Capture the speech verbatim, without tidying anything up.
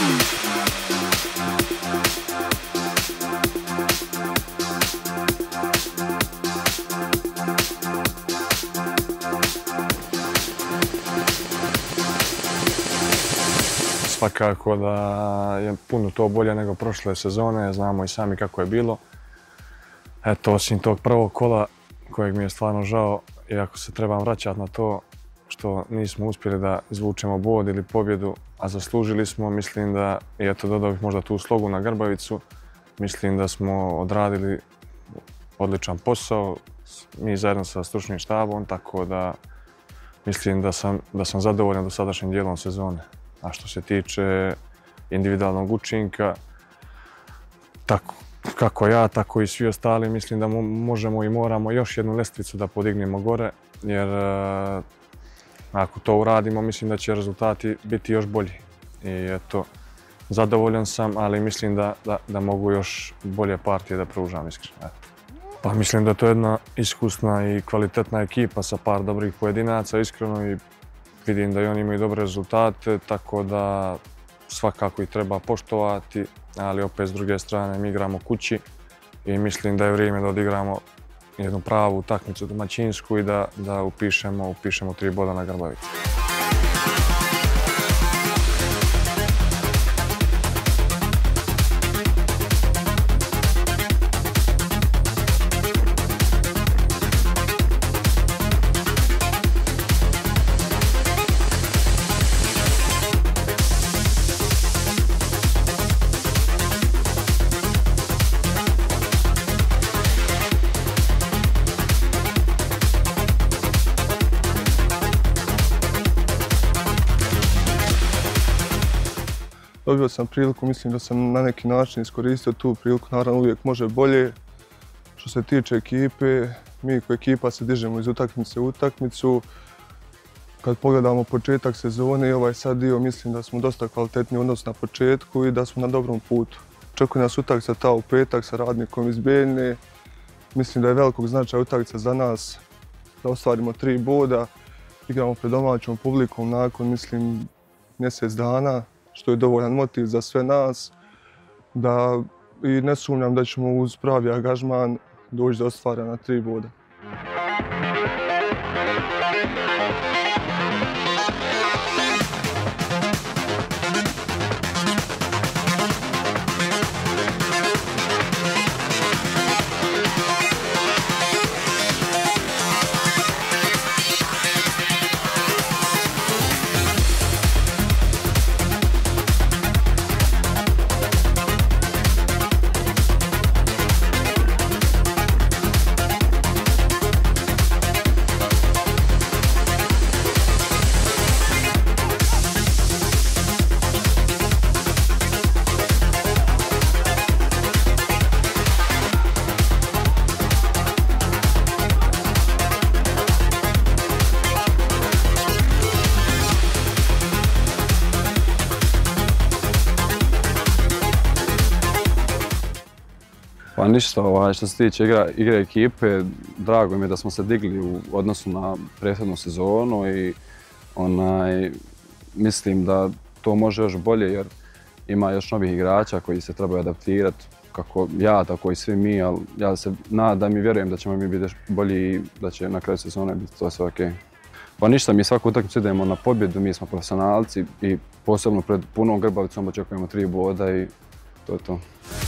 Svakako da je puno to bolje nego prošle sezone, znamo i sami kako je bilo. Eto, osim tog prvog kola kojeg mi je stvarno žao, iako se trebam vraćati na to što nismo uspjeli da izvučemo bod ili pobjedu, a zaslužili smo, mislim da, i eto dodao bih možda tu slogu na Grbavicu, mislim da smo odradili odličan posao, mi zajedno sa stručnim štabom, tako da mislim da sam, da sam zadovoljan dosadašnjim dijelom sezone. A što se tiče individualnog učinka, tako, kako ja, tako i svi ostali, mislim da možemo i moramo još jednu lestvicu da podignemo gore, jer ako to uradimo, mislim da će rezultati biti još bolji. I eto, zadovoljan sam, ali mislim da, da, da mogu još bolje partije da pružam, iskreno. Pa mislim da je to jedna iskusna i kvalitetna ekipa sa par dobrih pojedinaca, iskreno, i vidim da i oni imaju dobre rezultate, tako da svakako ih treba poštovati, ali opet s druge strane mi igramo kući i mislim da je vrijeme da odigramo jednu pravu utakmicu domaćinsku i da, da upišemo, upišemo tri boda na Grbavici. Dobio sam priliku, mislim da sam na neki način iskoristio tu priliku, naravno uvijek može bolje. Što se tiče ekipe, mi kao ekipa se dižemo iz utakmice u utakmicu. Kad pogledamo početak sezone i ovaj sad dio, mislim da smo dosta kvalitetni u odnosu na početku i da smo na dobrom putu. Očekuje nas utakmica ta u petak sa Radnikom iz Beljine. Mislim da je velikog značaja utakmica za nas da ostvarimo tri boda. Igramo pred domaćom publikom nakon, mislim, mjesec dana, što je dovoljan motiv za sve nas, da i ne sumnjam da ćemo uz pravi angažman doći do ostvarena tri boda. Pa ništa, ovaj, što se tiče igre, igre ekipe, drago mi je da smo se digli u odnosu na prethodnu sezonu i onaj, mislim da to može još bolje jer ima još novih igrača koji se trebaju adaptirati, kako ja, tako i svi mi, ali ja se nadam i vjerujem da ćemo mi biti bolji i da će na kraju sezone biti to sve ok. Pa ništa, mi svaku utakmicu idemo na pobjedu, mi smo profesionalci i posebno pred punom Grbavicom očekujemo tri boda i to je to.